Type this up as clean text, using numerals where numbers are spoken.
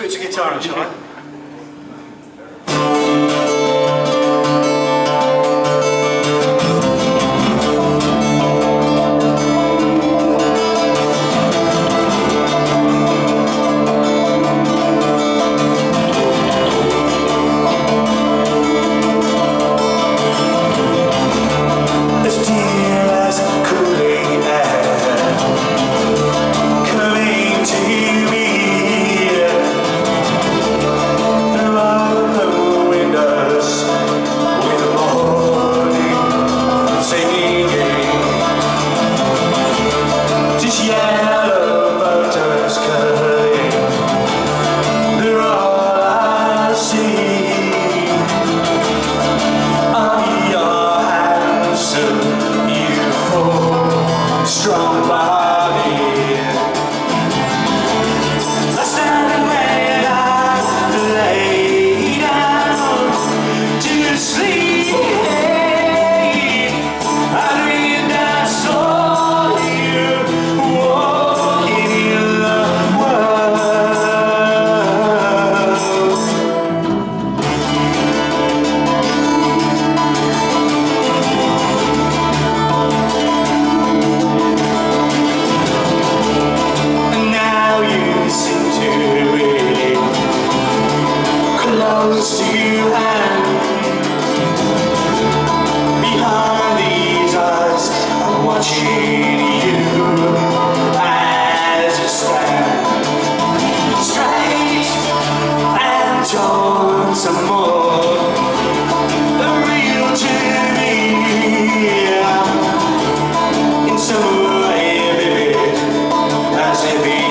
Switch the guitar on, shall I? Strong body. I stand and wait, I lay down to sleep. I dream that I saw you walking in the close to hand. Behind these eyes, I'm watching you as you stand straight and torn some more. Real to me in some way vivid, as if